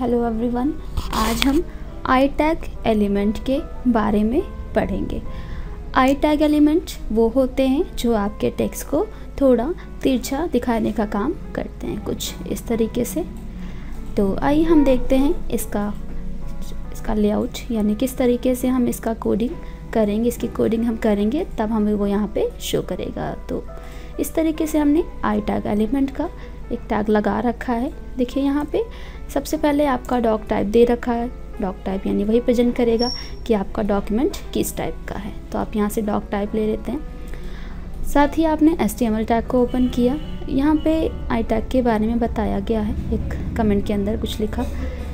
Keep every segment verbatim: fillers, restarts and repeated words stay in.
Hello everyone, आज हम आई tag element के बारे में पढ़ेंगे। आई टैग एलिमेंट वो होते हैं जो आपके टेक्स्ट को थोड़ा तिरछा दिखाने का काम करते हैं, कुछ इस तरीके से। तो आइए हम देखते हैं इसका इसका लेआउट, यानी किस तरीके से हम इसका कोडिंग करेंगे। इसकी कोडिंग हम करेंगे तब हमें वो यहाँ पे शो करेगा। तो इस तरीके से हमने आई टैग एलिमेंट का एक टैग लगा रखा है। देखिए यहाँ पे सबसे पहले आपका डॉक टाइप दे रखा है। डॉक टाइप यानी वही प्रेजेंट करेगा कि आपका डॉक्यूमेंट किस टाइप का है। तो आप यहाँ से डॉक टाइप ले लेते हैं। साथ ही आपने H T M L tag को ओपन किया। यहाँ पे आई टैग के बारे में बताया गया है, एक कमेंट के अंदर कुछ लिखा,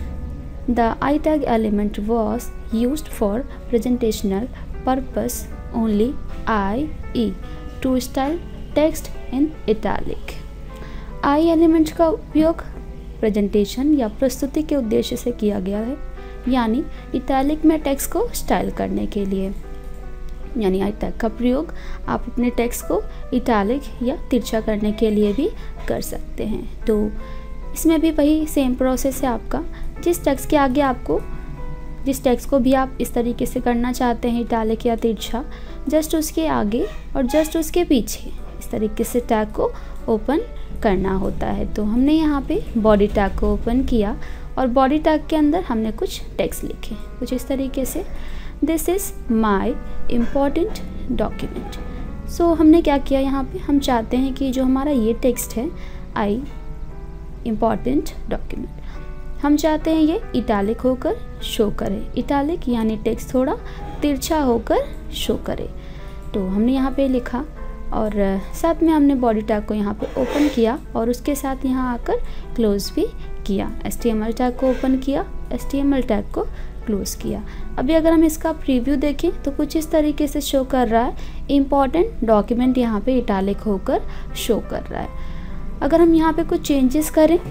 the I tag element was used for presentational purpose only I E to style text in italic. I element का उपयोग प्रेजेंटेशन या प्रस्तुति के उद्देश्य से किया गया है, यानी इटैलिक में टेक्स्ट को स्टाइल करने के लिए। यानी आई टैग का प्रयोग आप अपने टेक्स्ट को इटैलिक या तिरछा करने के लिए भी कर सकते हैं। तो इसमें भी वही सेम प्रोसेस है आपका। जिस टेक्स्ट के आगे आपको जिस टेक्स्ट को भी आप इस तरीके से करना चाहते हैं इटैलिक या तिरछा, जस्ट उसके आगे और जस्ट उसके पीछे इस तरीके से टैग को ओपन करना होता है। तो हमने यहाँ पे बॉडी टैग को ओपन किया और बॉडी टैग के अंदर हमने कुछ टेक्स्ट लिखे, कुछ इस तरीके से, this is my important document. So हमने क्या किया, यहाँ पे हम चाहते हैं कि जो हमारा ये टेक्स्ट है आई इम्पॉर्टेंट डॉक्यूमेंट, हम चाहते हैं ये इटैलिक होकर शो करे। इटैलिक यानी टेक्स्ट थोड़ा तिरछा होकर शो करे। तो हमने यहाँ पे लिखा और साथ में हमने बॉडी टैग को यहाँ पे ओपन किया और उसके साथ यहाँ आकर क्लोज भी किया। H T M L tag को ओपन किया, H T M L tag को क्लोज किया। अभी अगर हम इसका प्रीव्यू देखें तो कुछ इस तरीके से शो कर रहा है, इम्पॉर्टेंट डॉक्यूमेंट यहाँ पे इटैलिक होकर शो कर रहा है। अगर हम यहाँ पे कुछ चेंजेस करें,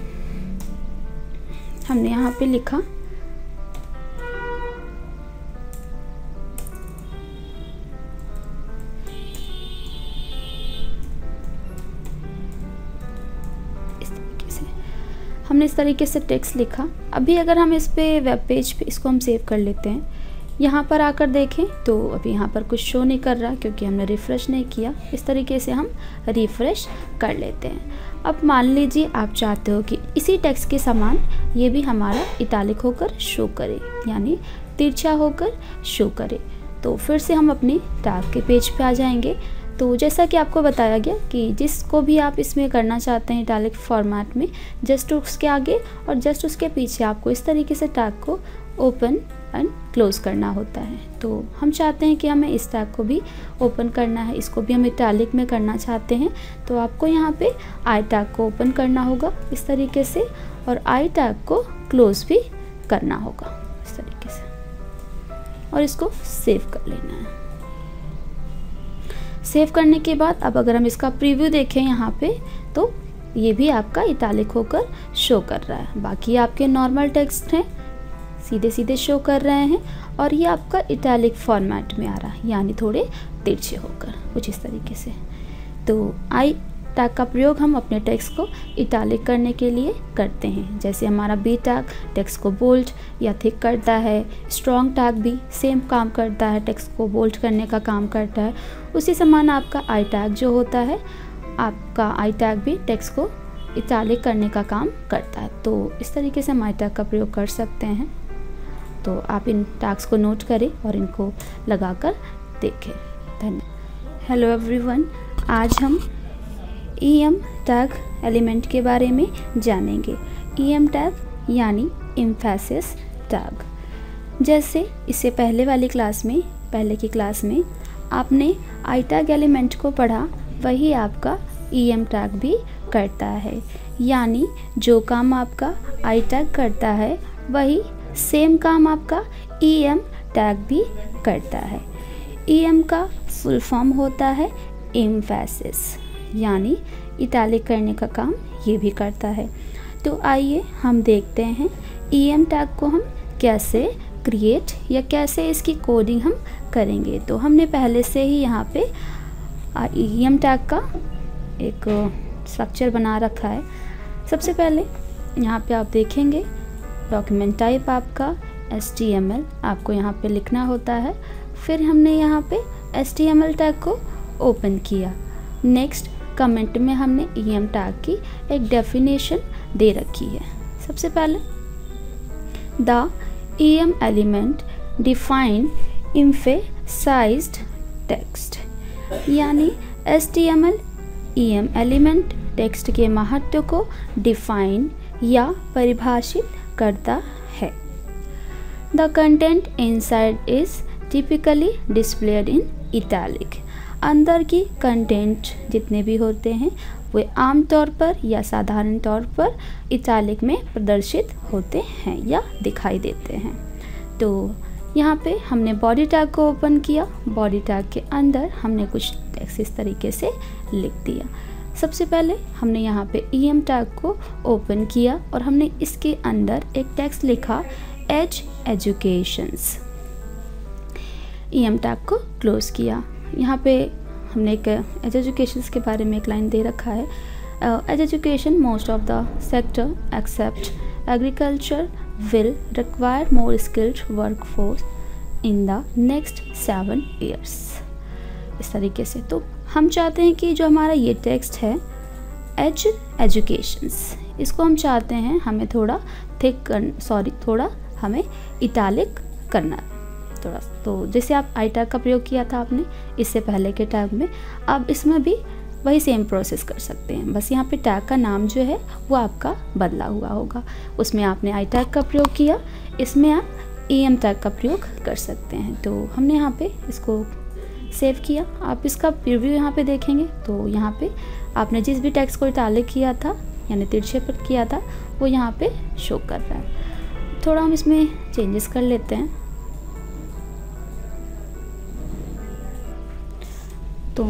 हमने यहाँ पे लिखा हमने इस तरीके से टेक्स्ट लिखा। अभी अगर हम इस पे वेब पेज पे इसको हम सेव कर लेते हैं, यहाँ पर आकर देखें तो अभी यहाँ पर कुछ शो नहीं कर रहा क्योंकि हमने रिफ़्रेश नहीं किया। इस तरीके से हम रिफ़्रेश कर लेते हैं। अब मान लीजिए आप चाहते हो कि इसी टेक्स्ट के समान ये भी हमारा इटैलिक होकर शो करे, यानी तिरछा होकर शो करे। तो फिर से हम अपनी टैग के पेज पे आ जाएंगे। तो जैसा कि आपको बताया गया कि जिसको भी आप इसमें करना चाहते हैं इटैलिक फॉर्मेट में, जस्ट उसके आगे और जस्ट उसके पीछे आपको इस तरीके से टैग को ओपन एंड क्लोज करना होता है। तो हम चाहते हैं कि हमें इस टैग को भी ओपन करना है, इसको भी हम इटैलिक में करना चाहते हैं। तो आपको यहाँ पे आई टैग को ओपन करना होगा इस तरीके से और आई टैग को क्लोज भी करना होगा इस तरीके से, और इसको सेव कर लेना है। सेव करने के बाद अब अगर हम इसका प्रीव्यू देखें यहाँ पे तो ये भी आपका इटैलिक होकर शो कर रहा है। बाकी आपके नॉर्मल टेक्स्ट हैं, सीधे सीधे शो कर रहे हैं और ये आपका इटैलिक फॉर्मेट में आ रहा है, यानी थोड़े तिरछे होकर कुछ इस तरीके से। तो आई टैग का प्रयोग हम अपने टेक्स्ट को इटैलिक करने के लिए करते हैं। जैसे हमारा बी टैग टेक्स्ट को बोल्ड या थिक करता है, स्ट्रॉन्ग टैग भी सेम काम करता है, टेक्स्ट को बोल्ड करने का काम करता है। उसी समान आपका आई टैग जो होता है, आपका आई टैग भी टेक्स्ट को इटैलिक करने का काम करता है। तो इस तरीके से हम आई टैग का प्रयोग कर सकते हैं। तो आप इन टैग्स को नोट करें और इनको लगाकर देखें। धन्यवाद। हेलो एवरीवन, आज हम ई एम टैग एलिमेंट के बारे में जानेंगे। ई एम टैग यानी एम्फेसिस टैग। जैसे इससे पहले वाली क्लास में पहले की क्लास में आपने आई टैग एलिमेंट को पढ़ा, वही आपका ई एम टैग भी करता है। यानी जो काम आपका आई टैग करता है वही सेम काम आपका ई एम टैग भी करता है। ई एम का फुल फॉर्म होता है एम्फेसिस, यानी इटैलिक करने का काम ये भी करता है। तो आइए हम देखते हैं ई एम टैग को हम कैसे क्रिएट या कैसे इसकी कोडिंग हम करेंगे। तो हमने पहले से ही यहाँ पे ई एम टैग का एक स्ट्रक्चर बना रखा है। सबसे पहले यहाँ पे आप देखेंगे डॉक्यूमेंट टाइप आपका एच टी एम एल आपको यहाँ पे लिखना होता है। फिर हमने यहाँ पे H T M L tag को ओपन किया। नेक्स्ट कमेंट में हमने ई एम टैग की एक डेफिनेशन दे रखी है। सबसे पहले the E M element define emphasized text, यानी H T M L E M element text के महत्व को डिफाइन या परिभाषित करता है। The content inside is typically displayed in italic, अंदर की कंटेंट जितने भी होते हैं वे आमतौर पर या साधारण तौर पर इटैलिक में प्रदर्शित होते हैं या दिखाई देते हैं। तो यहाँ पे हमने बॉडी टैग को ओपन किया। बॉडी टैग के अंदर हमने कुछ टेक्स्ट इस तरीके से लिख दिया। सबसे पहले हमने यहाँ पे ई एम टैग को ओपन किया और हमने इसके अंदर एक टेक्स्ट लिखा as educations. E M tag को क्लोज किया। यहाँ पे हमने एक एज एजुकेशंस के बारे में एक लाइन दे रखा है, as education most of the sector except agriculture will require more skilled work force in the next seven years. इस तरीके से तो हम चाहते हैं कि जो हमारा ये टेक्स्ट है एज एजुकेशंस, इसको हम चाहते हैं हमें थोड़ा थिक कर सॉरी थोड़ा हमें इटैलिक करना थोड़ा। तो जैसे आप आई टैग का प्रयोग किया था आपने इससे पहले के टैग में, अब इसमें भी वही सेम प्रोसेस कर सकते हैं। बस यहाँ पे टैग का नाम जो है वो आपका बदला हुआ होगा। उसमें आपने आई टैग का प्रयोग किया, इसमें आप ई एम टैग का प्रयोग कर सकते हैं। तो हमने यहाँ पे इसको सेव किया। आप इसका प्रीव्यू यहाँ पे देखेंगे तो यहाँ पे आपने जिस भी टेक्स्ट को इटैलिक किया था यानी तिरछे पर किया था वो यहाँ पे शो कर रहा है। थोड़ा हम इसमें चेंजेस कर लेते हैं। तो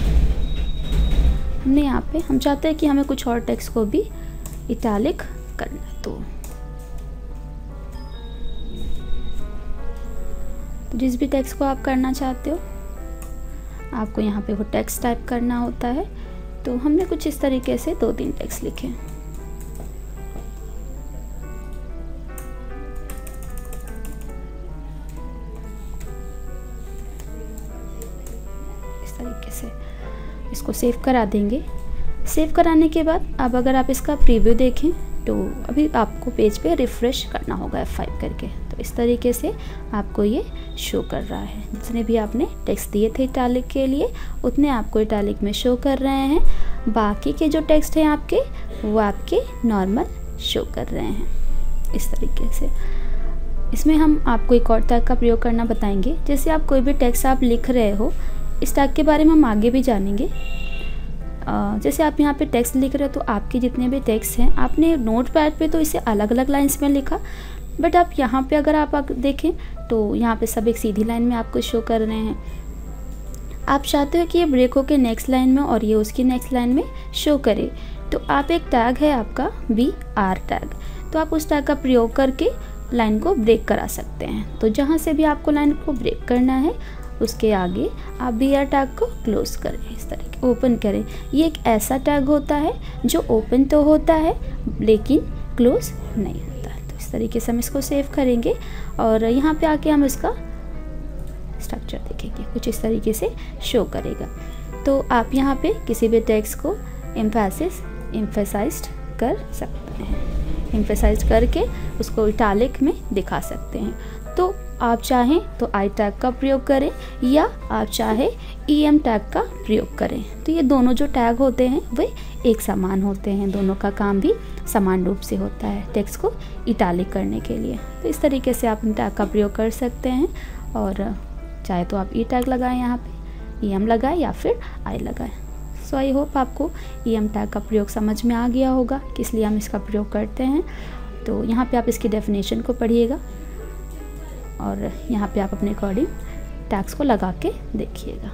हमने यहाँ पे हम चाहते हैं कि हमें कुछ और टेक्स्ट को भी इटैलिक करना है। तो जिस भी टेक्स्ट को आप करना चाहते हो आपको यहाँ पे वो टेक्स्ट टाइप करना होता है। तो हमने कुछ इस तरीके से दो तीन टेक्स्ट लिखे। इस तरीके से इसको सेव करा देंगे। सेव कराने के बाद अब अगर आप इसका प्रीव्यू देखें तो अभी आपको पेज पे रिफ़्रेश करना होगा एफ फाइव करके। तो इस तरीके से आपको ये शो कर रहा है। जितने भी आपने टेक्स्ट दिए थे इटैलिक के लिए उतने आपको इटैलिक में शो कर रहे हैं। बाकी के जो टेक्स्ट हैं आपके वो आपके नॉर्मल शो कर रहे हैं इस तरीके से। इसमें हम आपको एक और टैग का प्रयोग करना बताएंगे। जैसे आप कोई भी टेक्स्ट आप लिख रहे हो, इस टैग के बारे में हम आगे भी जानेंगे। जैसे आप यहाँ पे टेक्स्ट लिख रहे हो तो आपके जितने भी टेक्स्ट हैं आपने नोट पैड पे तो इसे अलग अलग लाइंस में लिखा, बट आप यहाँ पे अगर आप देखें तो यहाँ पे सब एक सीधी लाइन में आपको शो कर रहे हैं। आप चाहते हो कि ये ब्रेक होकर नेक्स्ट लाइन में और ये उसकी नेक्स्ट लाइन में शो करे, तो आप एक टैग है आपका बी आर टैग, तो आप उस टैग का प्रयोग करके लाइन को ब्रेक करा सकते हैं। तो जहाँ से भी आपको लाइन को ब्रेक करना है उसके आगे आप बी आर टैग को क्लोज करें, इस तरीके ओपन करें। ये एक ऐसा टैग होता है जो ओपन तो होता है लेकिन क्लोज नहीं होता है। तो इस तरीके से हम इसको सेव करेंगे और यहाँ पे आके हम इसका स्ट्रक्चर देखेंगे, कुछ इस तरीके से शो करेगा। तो आप यहाँ पे किसी भी टेक्स्ट को एम्फेसिस एम्फेसाइज्ड कर सकते हैं, एम्फेसाइज करके उसको इटैलिक में दिखा सकते हैं। तो आप चाहें तो आई टैग का प्रयोग करें या आप चाहे ई एम टैग का प्रयोग करें। तो ये दोनों जो टैग होते हैं वे एक समान होते हैं, दोनों का काम भी समान रूप से होता है टेक्स्ट को इटैलिक करने के लिए। तो इस तरीके से आप इन टैग का प्रयोग कर सकते हैं और चाहे तो आप ई टैग लगाएं, यहाँ पे ई एम लगाएं या फिर आई लगाएं। सो आई होप आपको ई एम टैग का प्रयोग समझ में आ गया होगा कि इसलिए हम इसका प्रयोग करते हैं। तो यहाँ पे आप इसकी डेफिनेशन को पढ़िएगा और यहाँ पे आप अपने अकॉर्डिंग टैग्स को लगा के देखिएगा।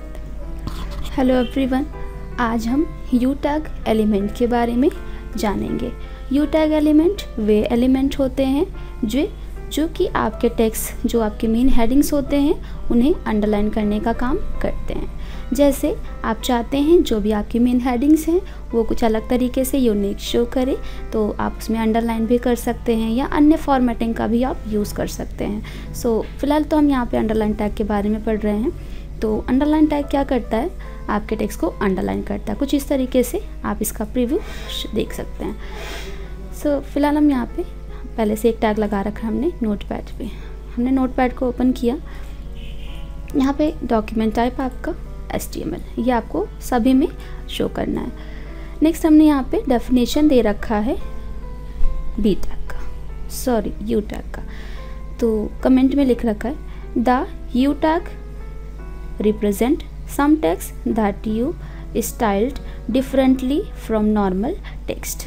हेलो एवरीवन, आज हम यू टैग एलिमेंट के बारे में जानेंगे। यू टैग एलिमेंट वे एलिमेंट होते हैं जो जो कि आपके टेक्स्ट जो आपके मेन हेडिंग्स होते हैं उन्हें अंडरलाइन करने का काम करते हैं। जैसे आप चाहते हैं जो भी आपकी मेन हेडिंग्स हैं वो कुछ अलग तरीके से यूनिक शो करे, तो आप उसमें अंडरलाइन भी कर सकते हैं या अन्य फॉर्मेटिंग का भी आप यूज़ कर सकते हैं। सो so, फिलहाल तो हम यहाँ पे अंडरलाइन टैग के बारे में पढ़ रहे हैं। तो अंडरलाइन टैग क्या करता है, आपके टेक्स्ट को अंडरलाइन करता है। कुछ इस तरीके से आप इसका प्रीव्यू देख सकते हैं। सो so, फिलहाल हम यहाँ पे पहले से एक टैग लगा रखा है हमने नोटपैड पे। हमने नोटपैड को ओपन किया, यहाँ पे डॉक्यूमेंट टाइप आपका एच टी एम एल, ये आपको सभी में शो करना है। नेक्स्ट हमने यहाँ पे डेफिनेशन दे रखा है बी टैग का, सॉरी यू टैग का। तो कमेंट में लिख रखा है the U tag represent some text that you styled differently from normal text।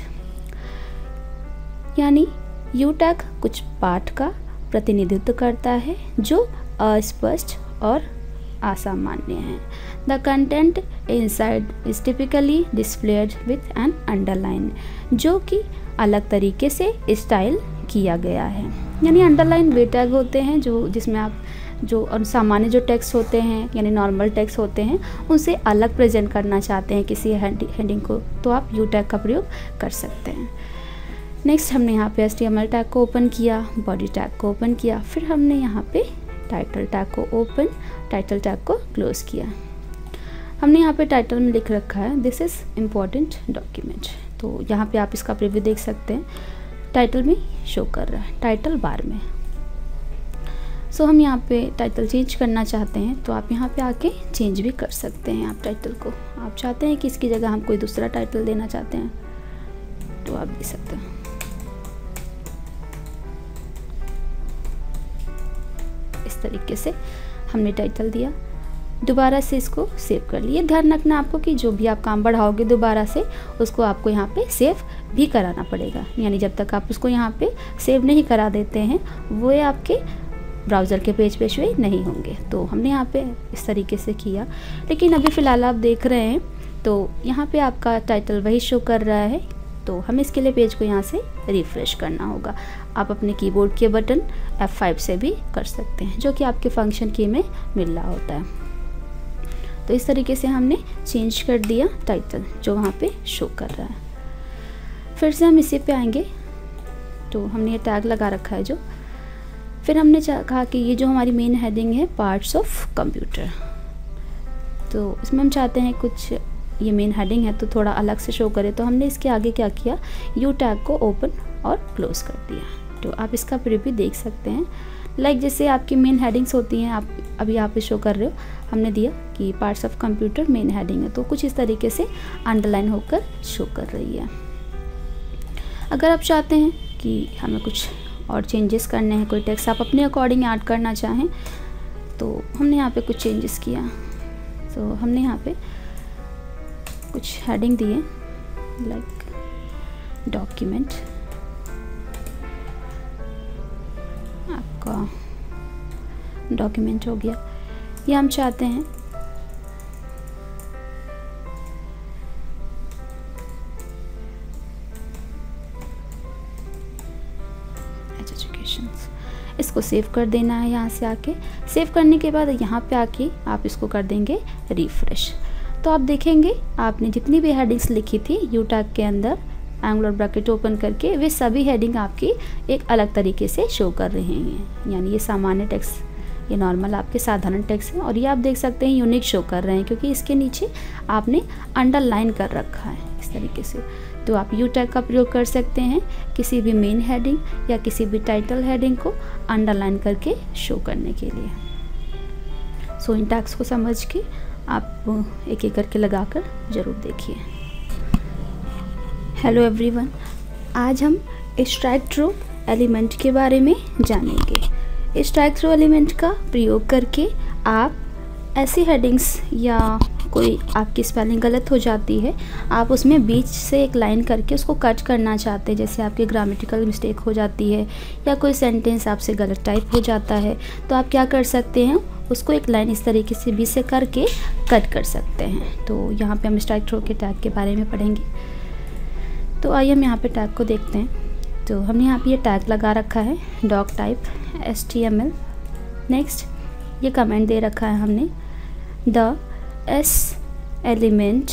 यानी यू टैग कुछ पाठ का प्रतिनिधित्व करता है जो अस्पष्ट और असामान्य है। The content inside is typically displayed with an underline, जो कि अलग तरीके से स्टाइल किया गया है। यानी अंडरलाइन वे टैग होते हैं जो जिसमें आप जो और सामान्य जो टेक्स्ट होते हैं यानी नॉर्मल टेक्स्ट होते हैं उनसे अलग प्रेजेंट करना चाहते हैं किसी हेडिंग को, तो आप यू टैग का प्रयोग कर सकते हैं। नेक्स्ट हमने यहाँ पे H T M L tag को ओपन किया, बॉडी टैग को ओपन किया, फिर हमने यहाँ पे टाइटल टैग को ओपन, टाइटल टैग को क्लोज किया। हमने यहाँ पे टाइटल में लिख रखा है दिस इज़ इम्पॉर्टेंट डॉक्यूमेंट, तो यहाँ पे आप इसका प्रीव्यू देख सकते हैं। टाइटल में शो कर रहा है, टाइटल बार में। सो so, हम यहाँ पे टाइटल चेंज करना चाहते हैं तो आप यहाँ पे आके चेंज भी कर सकते हैं। आप टाइटल को आप चाहते हैं कि इसकी जगह हम कोई दूसरा टाइटल देना चाहते हैं तो आप दे सकते हैं। इस तरीके से हमने टाइटल दिया, दोबारा से इसको सेव कर लिए। ध्यान रखना आपको कि जो भी आप काम बढ़ाओगे दोबारा से उसको आपको यहाँ पे सेव भी कराना पड़ेगा, यानी जब तक आप उसको यहाँ पे सेव नहीं करा देते हैं वो आपके ब्राउज़र के पेज पे शो नहीं होंगे। तो हमने यहाँ पे इस तरीके से किया, लेकिन अभी फ़िलहाल आप देख रहे हैं तो यहाँ पे आपका टाइटल वही शो कर रहा है। तो हमें इसके लिए पेज को यहाँ से रिफ़्रेश करना होगा। आप अपने कीबोर्ड के बटन एफ फाइव से भी कर सकते हैं, जो कि आपके फंक्शन की में मिल रहा होता है। तो इस तरीके से हमने चेंज कर दिया टाइटल जो वहाँ पे शो कर रहा है। फिर से हम इसी पे आएंगे, तो हमने ये टैग लगा रखा है जो, फिर हमने कहा कि ये जो हमारी मेन हेडिंग है पार्ट्स ऑफ कंप्यूटर, तो इसमें हम चाहते हैं कुछ ये मेन हेडिंग है तो थोड़ा अलग से शो करे, तो हमने इसके आगे क्या किया, यू टैग को ओपन और क्लोज कर दिया। तो आप इसका प्रीव्यू देख सकते हैं। लाइक जैसे आपकी मेन हेडिंग्स होती हैं, आप अभी यहाँ पे शो कर रहे हो, हमने दिया कि parts of computer main heading है, तो कुछ इस तरीके से अंडरलाइन होकर शो कर रही है। अगर आप चाहते हैं कि हमें कुछ और चेंजेस करने हैं, कोई टेक्स्ट आप अपने अकॉर्डिंग ऐड करना चाहें, तो हमने यहाँ पे कुछ चेंजेस किया। तो हमने यहाँ पे कुछ हेडिंग दिए लाइक डॉक्यूमेंट, आपका डॉक्यूमेंट हो गया। ये हम चाहते हैं इसको सेव कर देना है। यहाँ से आके सेव करने के बाद यहाँ पे आके आप इसको कर देंगे रिफ़्रेश, तो आप देखेंगे आपने जितनी भी हेडिंग्स लिखी थी यू टैग के अंदर एंगुलर ब्रैकेट ओपन करके, वे सभी हेडिंग आपकी एक अलग तरीके से शो कर रहे हैं। यानी ये सामान्य टेक्स्ट, ये नॉर्मल आपके साधारण टेक्स्ट है, और ये आप देख सकते हैं यूनिक शो कर रहे हैं क्योंकि इसके नीचे आपने अंडरलाइन कर रखा है इस तरीके से। तो आप यू टैग का प्रयोग कर सकते हैं किसी भी मेन हेडिंग या किसी भी टाइटल हेडिंग को अंडरलाइन करके शो करने के लिए। सो इन टैग्स को समझ के आप एक एक करके लगाकर ज़रूर देखिए। हेलो एवरीवन, आज हम स्ट्राइक थ्रू एलिमेंट के बारे में जानेंगे। स्ट्राइक थ्रू एलिमेंट का प्रयोग करके आप ऐसी हेडिंग्स या कोई आपकी स्पेलिंग गलत हो जाती है, आप उसमें बीच से एक लाइन करके उसको कट करना चाहते हैं, जैसे आपकी ग्रामेटिकल मिस्टेक हो जाती है या कोई सेंटेंस आपसे गलत टाइप हो जाता है, तो आप क्या कर सकते हैं, उसको एक लाइन इस तरीके से बीच से करके कट कर सकते हैं। तो यहाँ पे हम स्ट्राइक थ्रू के टैग के बारे में पढ़ेंगे। तो आइए हम यहाँ पे टैग को देखते हैं। तो हमने यहाँ पे ये टैग लगा रखा है doc type H T M L. Next ये कमेंट दे रखा है हमने, the S element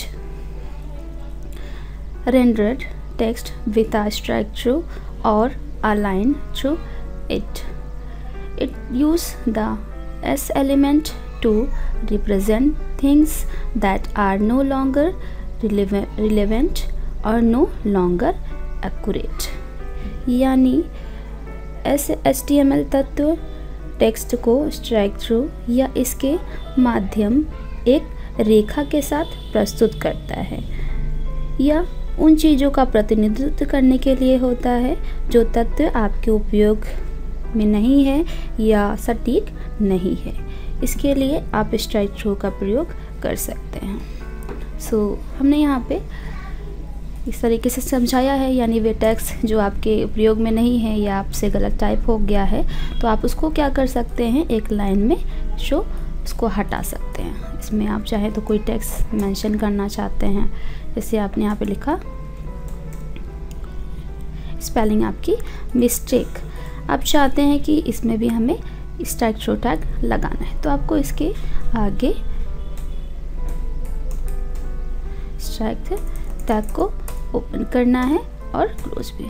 rendered text with a strike through or a line through it. It use the S element to represent things that are no longer relevant, relevant or no longer accurate. यानी S H T M L तत्व text को strike through या इसके माध्यम एक रेखा के साथ प्रस्तुत करता है या उन चीज़ों का प्रतिनिधित्व करने के लिए होता है जो तत्व आपके उपयोग में नहीं है या सटीक नहीं है। इसके लिए आप स्ट्राइक थ्रू का प्रयोग कर सकते हैं। सो so, हमने यहाँ पे इस तरीके से समझाया है, यानी वे टेक्स्ट जो आपके उपयोग में नहीं है या आपसे गलत टाइप हो गया है तो आप उसको क्या कर सकते हैं, एक लाइन में शो उसको हटा सकते हैं। इसमें आप चाहे तो कोई टेक्स्ट मेंशन करना चाहते हैं, जैसे आपने यहाँ पे लिखा स्पेलिंग आपकी मिस्टेक, आप चाहते हैं कि इसमें भी हमें स्ट्राइक थ्रू टैग लगाना है तो आपको इसके आगे स्ट्राइक टैग को ओपन करना है और क्लोज भी।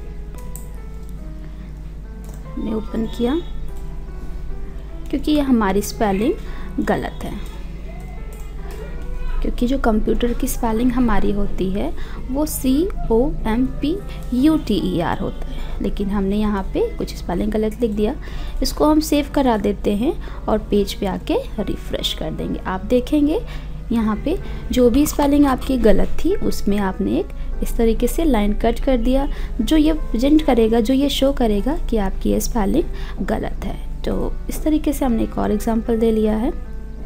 हमने ओपन किया क्योंकि ये हमारी स्पेलिंग गलत है, क्योंकि जो कंप्यूटर की स्पेलिंग हमारी होती है वो C O M P U T E R होता है, लेकिन हमने यहाँ पे कुछ स्पेलिंग गलत लिख दिया। इसको हम सेव करा देते हैं और पेज पे आके रिफ़्रेश कर देंगे। आप देखेंगे यहाँ पे जो भी स्पेलिंग आपकी गलत थी उसमें आपने एक इस तरीके से लाइन कट कर दिया, जो ये प्रेजेंट करेगा, जो ये शो करेगा कि आपकी ये स्पेलिंग गलत है। तो इस तरीके से हमने एक और एग्जांपल दे लिया है।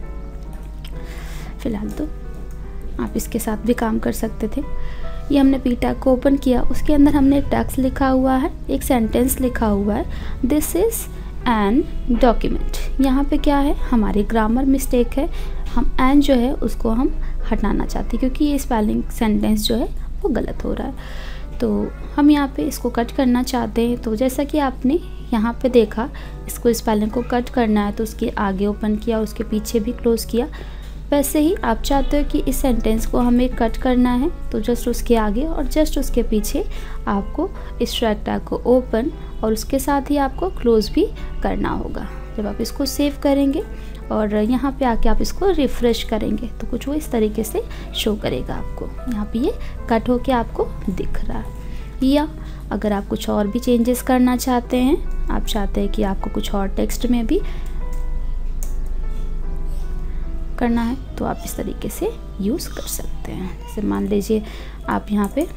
फ़िलहाल तो आप इसके साथ भी काम कर सकते थे। ये हमने पी टैग को ओपन किया, उसके अंदर हमने टेक्स्ट लिखा हुआ है, एक सेंटेंस लिखा हुआ है, दिस इज़ एन डॉक्यूमेंट। यहाँ पे क्या है, हमारी ग्रामर मिस्टेक है, हम एन जो है उसको हम हटाना चाहते हैं क्योंकि ये स्पेलिंग सेंटेंस जो है वो गलत हो रहा है। तो हम यहाँ पे इसको कट करना चाहते हैं। तो जैसा कि आपने यहाँ पे देखा, इसको स्पेलिंग को कट करना है तो उसके आगे ओपन किया और उसके पीछे भी क्लोज़ किया। वैसे ही आप चाहते हो कि इस सेंटेंस को हमें कट करना है तो जस्ट उसके आगे और जस्ट उसके पीछे आपको इस स्ट्राइक टैग को ओपन और उसके साथ ही आपको क्लोज़ भी करना होगा। जब आप इसको सेव करेंगे और यहाँ पे आके आप इसको रिफ़्रेश करेंगे तो कुछ वो इस तरीके से शो करेगा आपको। यहाँ पे ये कट होके आपको दिख रहा है। या अगर आप कुछ और भी चेंजेस करना चाहते हैं, आप चाहते हैं कि आपको कुछ और टेक्स्ट में भी करना है तो आप इस तरीके से यूज़ कर सकते हैं। जैसे मान लीजिए आप यहाँ पे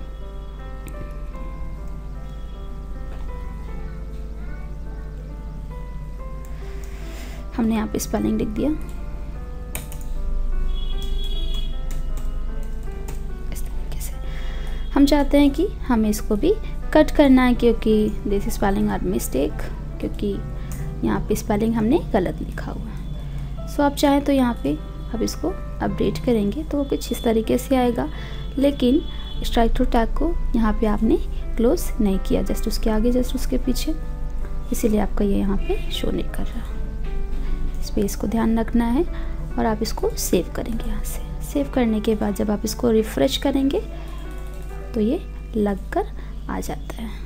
हमने यहाँ पे स्पेलिंग लिख दिया इस तरीके से। हम चाहते हैं कि हमें इसको भी कट करना है क्योंकि दिस स्पेलिंग आर मिस्टेक, क्योंकि यहाँ पे स्पेलिंग हमने गलत लिखा हुआ है। सो आप चाहें तो यहाँ पे अब इसको अपडेट करेंगे तो वो कुछ इस तरीके से आएगा, लेकिन स्ट्राइक थ्रू टैग को यहाँ पे आपने क्लोज नहीं किया, जस्ट उसके आगे जस्ट उसके पीछे, इसीलिए आपका ये यहाँ पे शो नहीं कर रहा। स्पेस को ध्यान रखना है और आप इसको सेव करेंगे। यहाँ से सेव करने के बाद जब आप इसको रिफ़्रेश करेंगे तो ये लग कर आ जाता है।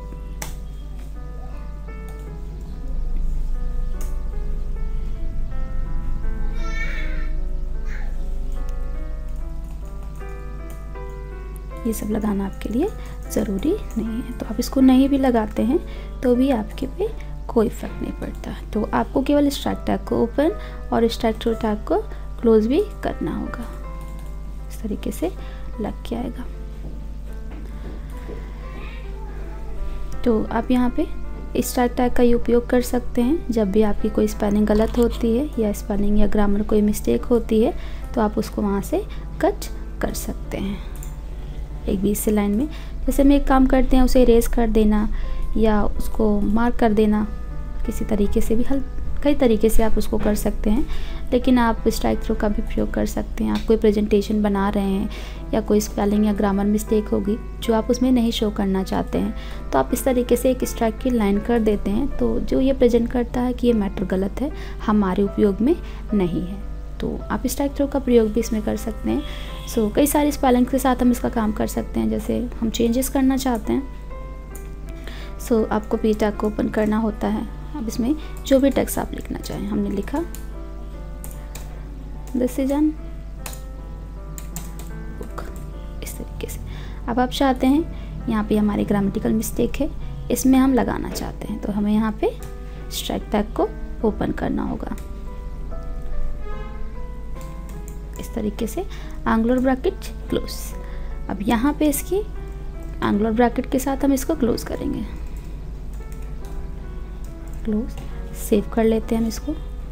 ये सब लगाना आपके लिए ज़रूरी नहीं है, तो आप इसको नहीं भी लगाते हैं तो भी आपके पे कोई इफेक्ट नहीं पड़ता। तो आपको केवल स्ट्राइक टैग को ओपन और स्ट्राइक थ्रू टैग को क्लोज भी करना होगा। इस तरीके से लग के आएगा। तो आप यहाँ पे स्ट्राइक टैग का ये उपयोग कर सकते हैं जब भी आपकी कोई स्पेलिंग गलत होती है या स्पेलिंग या ग्रामर कोई मिस्टेक होती है तो आप उसको वहाँ से कट कर सकते हैं एक बीच से लाइन में। जैसे हम एक काम करते हैं उसे इरेज कर देना या उसको मार्क कर देना, किसी तरीके से भी हल कई तरीके से आप उसको कर सकते हैं, लेकिन आप स्ट्राइक थ्रू का भी प्रयोग कर सकते हैं। आप कोई प्रेजेंटेशन बना रहे हैं या कोई स्पेलिंग या ग्रामर मिस्टेक होगी जो आप उसमें नहीं शो करना चाहते हैं तो आप इस तरीके से एक स्ट्राइक की लाइन कर देते हैं, तो जो ये प्रेजेंट करता है कि ये मैटर गलत है, हमारे उपयोग में नहीं है। तो आप स्ट्राइक थ्रो का प्रयोग भी इसमें कर सकते हैं। सो so, कई सारी स्पेलिंग के साथ हम इसका काम कर सकते हैं। जैसे हम चेंजेस करना चाहते हैं, सो so, आपको पी टैग को ओपन करना होता है। अब इसमें जो भी टेक्स्ट आप लिखना चाहें, हमने लिखा दिस इज एन बुक, इस तरीके से। अब आप चाहते हैं यहाँ पे हमारी ग्रामेटिकल मिस्टेक है, इसमें हम लगाना चाहते हैं, तो हमें यहाँ पे स्ट्राइक टैग को ओपन करना होगा इस तरीके से, एंगुलर ब्रैकेट क्लोज। अब यहाँ पे इसकी एंगुलर ब्रैकेट के साथ हम इसको क्लोज करेंगे, क्लोज। सेव कर लेते हैं हम इसको।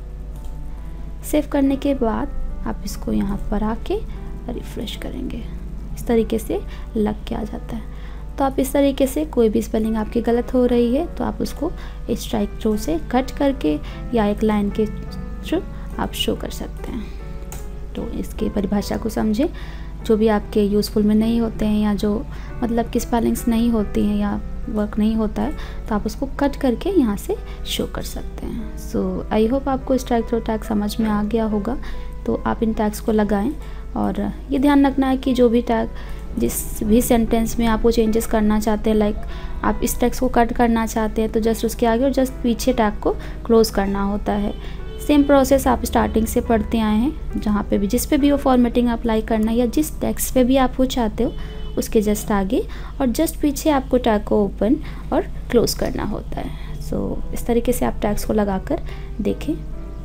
सेव करने के बाद आप इसको यहाँ पर आके रिफ्रेश करेंगे, इस तरीके से लग के आ जाता है। तो आप इस तरीके से कोई भी स्पेलिंग आपकी गलत हो रही है तो आप उसको स्ट्राइक थ्रो से कट करके या एक लाइन के थ्रू आप शो कर सकते हैं। तो इसकी परिभाषा को समझें, जो भी आपके यूज़फुल में नहीं होते हैं या जो मतलब कि स्पेलिंग्स नहीं होती हैं या वर्क नहीं होता है, तो आप उसको कट करके यहाँ से शो कर सकते हैं। सो आई होप आपको स्ट्राइक थ्रो टैग समझ में आ गया होगा। तो आप इन टैग्स को लगाएं और ये ध्यान रखना है कि जो भी टैग जिस भी सेंटेंस में आपको चेंजेस करना चाहते हैं, लाइक आप इस टेक्स्ट को कट करना चाहते हैं तो जस्ट उसके आगे और जस्ट पीछे टैग को क्लोज करना होता है। सेम प्रोसेस आप स्टार्टिंग से पढ़ते आए हैं, जहाँ पे भी जिस पे भी वो फॉर्मेटिंग अप्लाई करना है या जिस टेक्स्ट पे भी आप वो चाहते हो उसके जस्ट आगे और जस्ट पीछे आपको टैग को ओपन और क्लोज करना होता है। सो so, इस तरीके से आप टैग्स को लगाकर देखें।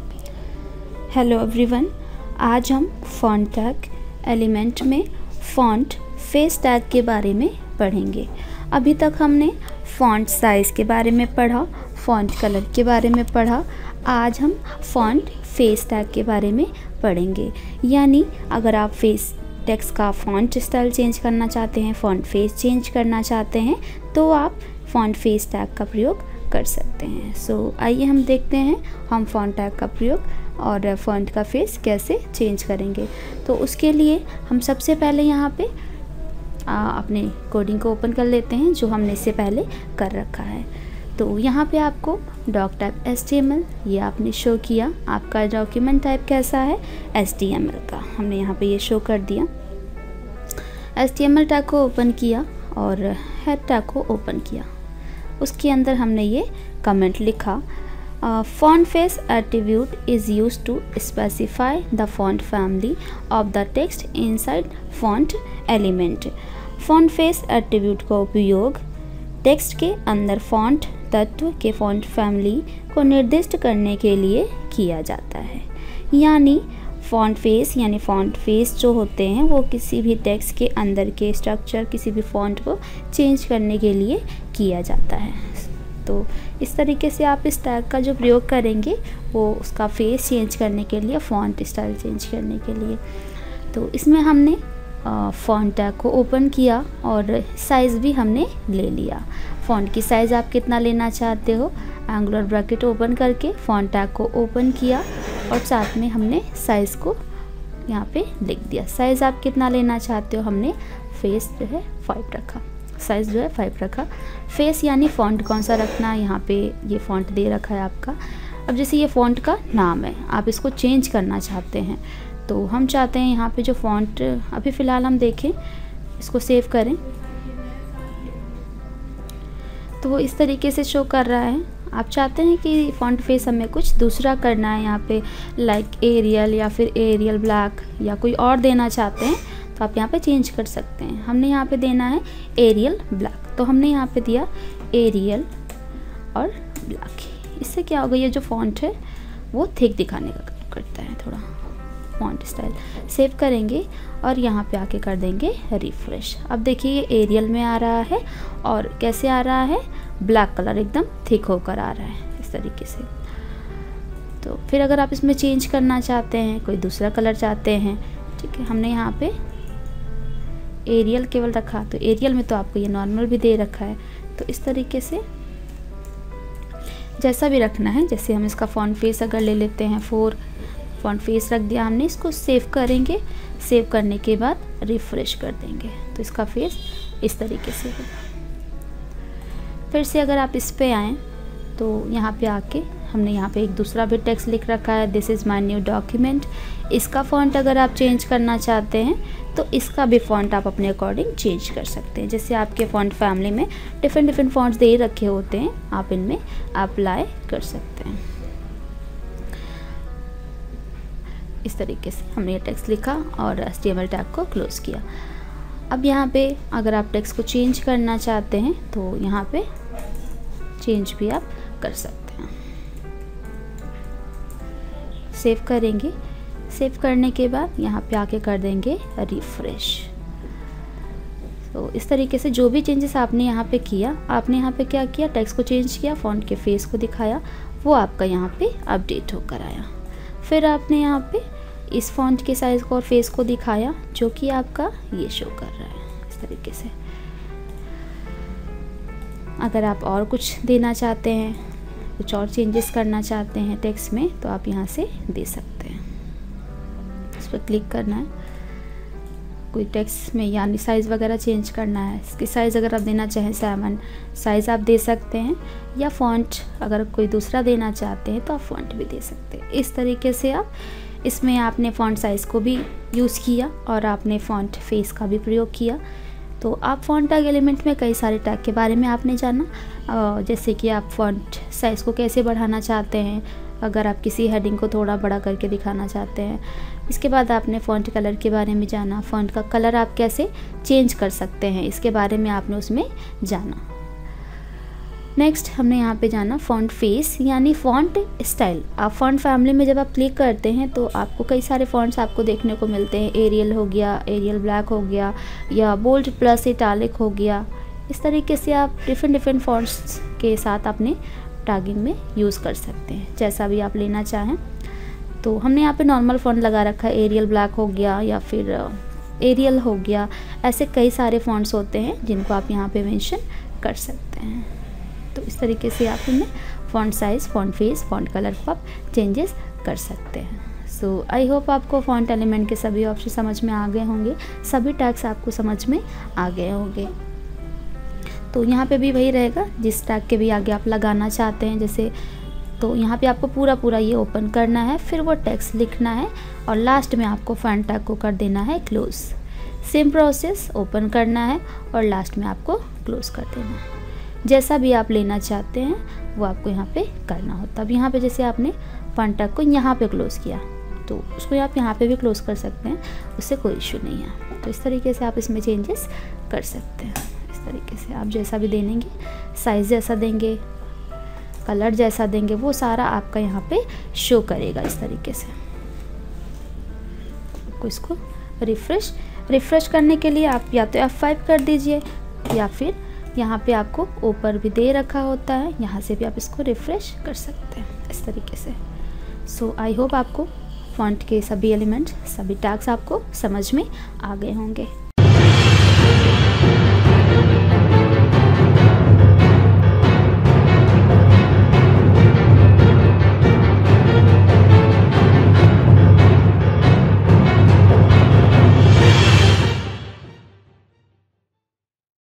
हेलो एवरीवन, आज हम फॉन्ट टैग एलिमेंट में फॉन्ट फेस टैग के बारे में पढ़ेंगे। अभी तक हमने फॉन्ट साइज़ के बारे में पढ़ा, फॉन्ट कलर के बारे में पढ़ा। आज हम फॉन्ट फेस टैग के बारे में पढ़ेंगे। यानी अगर आप फेस टेक्स्ट का फॉन्ट स्टाइल चेंज करना चाहते हैं, फॉन्ट फेस चेंज करना चाहते हैं, तो आप फॉन्ट फेस टैग का प्रयोग कर सकते हैं। सो so, आइए हम देखते हैं हम फॉन्ट टैग का प्रयोग और फॉन्ट का फेस कैसे चेंज करेंगे। तो उसके लिए हम सबसे पहले यहाँ पे आ, अपने कोडिंग को ओपन कर लेते हैं जो हमने इससे पहले कर रखा है। तो यहाँ पे आपको doc type H T M L ये आपने शो किया, आपका डॉक्यूमेंट टाइप कैसा है एच टी एम एल का, हमने यहाँ पे ये शो कर दिया। H T M L tag को ओपन किया और हेड टैग को ओपन किया, उसके अंदर हमने ये कमेंट लिखा, font face attribute is use to specify the font family of the text inside font element. Font face attribute का उपयोग टेक्स्ट के अंदर फॉन्ट तत्व के फॉन्ट फैमिली को निर्दिष्ट करने के लिए किया जाता है। यानी फॉन्ट फेस यानी फॉन्ट फेस जो होते हैं वो किसी भी टेक्स्ट के अंदर के स्ट्रक्चर, किसी भी फॉन्ट को चेंज करने के लिए किया जाता है। तो इस तरीके से आप इस टैग का जो प्रयोग करेंगे वो उसका फेस चेंज करने के लिए, फॉन्ट स्टाइल चेंज करने के लिए। तो इसमें हमने फॉन्ट टैग को ओपन किया और साइज़ भी हमने ले लिया। फॉन्ट की साइज़ आप कितना लेना चाहते हो, एंगुलर ब्रैकेट ओपन करके फॉन्ट टैग को ओपन किया और साथ में हमने साइज़ को यहाँ पे लिख दिया। साइज़ आप कितना लेना चाहते हो, हमने फेस जो है फाइव रखा, साइज़ जो है फाइव रखा। फेस यानी फ़ॉन्ट कौन सा रखना, यहाँ पे ये फ़ॉन्ट दे रखा है आपका। अब जैसे ये फ़ॉन्ट का नाम है, आप इसको चेंज करना चाहते हैं, तो हम चाहते हैं यहाँ पे जो फ़ॉन्ट अभी फ़िलहाल हम देखें, इसको सेव करें तो वो इस तरीके से शो कर रहा है। आप चाहते हैं कि फ़ॉन्ट फेस हमें कुछ दूसरा करना है, यहाँ पे लाइक एरियल या फिर एरियल ब्लैक या कोई और देना चाहते हैं तो आप यहाँ पे चेंज कर सकते हैं। हमने यहाँ पे देना है एरियल ब्लैक, तो हमने यहाँ पे दिया एरियल और ब्लैक। इससे क्या होगा, ये जो फ़ॉन्ट है वो थिक दिखाने का काम करता है, थोड़ा फॉन्ट स्टाइल। सेव करेंगे और यहाँ पे आके कर देंगे रिफ्रेश। अब देखिए ये एरियल में आ रहा है और कैसे आ रहा है, ब्लैक कलर एकदम थिक होकर आ रहा है इस तरीके से। तो फिर अगर आप इसमें चेंज करना चाहते हैं, कोई दूसरा कलर चाहते हैं, ठीक है, हमने यहाँ पे एरियल केवल रखा, तो एरियल में तो आपको ये नॉर्मल भी दे रखा है। तो इस तरीके से जैसा भी रखना है, जैसे हम इसका फॉन्ट फेस अगर ले लेते हैं फोर, फॉन्ट फेस रख दिया हमने, इसको सेव करेंगे। सेव करने के बाद रिफ्रेश कर देंगे तो इसका फेस इस तरीके से होगा। फिर से अगर आप इस पे आएँ तो यहाँ पे आके हमने यहाँ पे एक दूसरा भी टेक्स्ट लिख रखा है, this is my new document. इसका फ़ॉन्ट अगर आप चेंज करना चाहते हैं तो इसका भी फ़ॉन्ट आप अपने अकॉर्डिंग चेंज कर सकते हैं। जैसे आपके फ़ॉन्ट फैमिली में डिफरेंट डिफरेंट फ़ॉन्ट्स दे रखे होते हैं, आप इनमें अप्लाई कर सकते हैं। इस तरीके से हमने ये टेक्स्ट लिखा और H T M L tag को क्लोज़ किया। अब यहाँ पे अगर आप टेक्स्ट को चेंज करना चाहते हैं तो यहाँ पे चेंज भी आप कर सकते हैं। सेव करेंगे, सेव करने के बाद यहाँ पे आके कर देंगे रिफ़्रेश। तो इस तरीके से जो भी चेंजेस आपने यहाँ पे किया, आपने यहाँ पे क्या किया, टेक्स्ट को चेंज किया, फ़ॉन्ट के फेस को दिखाया, वो आपका यहाँ पे अपडेट होकर आया। फिर आपने यहाँ पे इस फ़ॉन्ट के साइज़ को और फेस को दिखाया जो कि आपका ये शो कर रहा है इस तरीके से। अगर आप और कुछ देना चाहते हैं, कुछ और चेंजेस करना चाहते हैं टेक्स्ट में, तो आप यहाँ से दे सकते हैं। इस पर क्लिक करना है, कोई टेक्स्ट में यानी साइज़ वगैरह चेंज करना है, इसकी साइज़ अगर आप देना चाहें सेवन साइज़ आप दे सकते हैं, या फ़ॉन्ट अगर कोई दूसरा देना चाहते हैं तो आप फ़ॉन्ट भी दे सकते हैं। इस तरीके से आप इसमें आपने फ़ॉन्ट साइज़ को भी यूज़ किया और आपने फ़ॉन्ट फेस का भी प्रयोग किया। तो आप फ़ॉन्ट टैग एलिमेंट में कई सारे टैग के बारे में आपने जाना, जैसे कि आप फ़ॉन्ट साइज़ को कैसे बढ़ाना चाहते हैं, अगर आप किसी हेडिंग को थोड़ा बड़ा करके दिखाना चाहते हैं। इसके बाद आपने फ़ॉन्ट कलर के बारे में जाना, फ़ॉन्ट का कलर आप कैसे चेंज कर सकते हैं, इसके बारे में आपने उसमें जाना। नेक्स्ट हमने यहाँ पे जाना फ़ॉन्ट फेस यानी फ़ॉन्ट स्टाइल। आप फ़ॉन्ट फैमिली में जब आप क्लिक करते हैं तो आपको कई सारे फ़ॉन्ट्स आपको देखने को मिलते हैं। एरियल हो गया, एरियल ब्लैक हो गया, या बोल्ड प्लस इटालिक हो गया। इस तरीके से आप डिफरेंट डिफरेंट फ़ॉन्ट्स के साथ अपने टैगिंग में यूज़ कर सकते हैं, जैसा भी आप लेना चाहें। तो हमने यहाँ पे नॉर्मल फ़ॉन्ट लगा रखा है, एरियल ब्लैक हो गया या फिर एरियल हो गया। ऐसे कई सारे फ़ॉन्ट्स होते हैं जिनको आप यहाँ पे मेंशन कर सकते हैं। तो इस तरीके से आप इनमें font size, font face, font colour को आप चेंजेस कर सकते हैं। सो आई होप आपको फ़ॉन्ट एलिमेंट के सभी ऑप्शन समझ में आ गए होंगे, सभी टैग्स आपको समझ में आ गए होंगे। तो यहाँ पे भी वही रहेगा, जिस टैग के भी आगे आप लगाना चाहते हैं जैसे, तो यहाँ पे आपको पूरा पूरा ये ओपन करना है, फिर वो टेक्स्ट लिखना है और लास्ट में आपको फ़ॉन्ट टैग को कर देना है क्लोज़। सेम प्रोसेस, ओपन करना है और लास्ट में आपको क्लोज़ कर देना है। जैसा भी आप लेना चाहते हैं वो आपको यहाँ पे करना होता है। अब यहाँ पे जैसे आपने फ़ॉन्ट टैग को यहाँ पे क्लोज़ किया तो उसको आप यहाँ पे भी क्लोज़ कर सकते हैं, उससे कोई इशू नहीं है। तो इस तरीके से आप इसमें चेंजेस कर सकते हैं। इस तरीके से आप जैसा भी देंगे, साइज़ जैसा देंगे, कलर जैसा देंगे, वो सारा आपका यहाँ पे शो करेगा इस तरीके से। आपको इसको रिफ़्रेश रिफ़्रेश करने के लिए आप या तो एफ फाइव कर दीजिए, या फिर यहाँ पे आपको ऊपर भी दे रखा होता है, यहाँ से भी आप इसको रिफ़्रेश कर सकते हैं इस तरीके से। सो आई होप आपको फ़ॉन्ट के सभी एलिमेंट्स, सभी टैग्स आपको समझ में आ गए होंगे।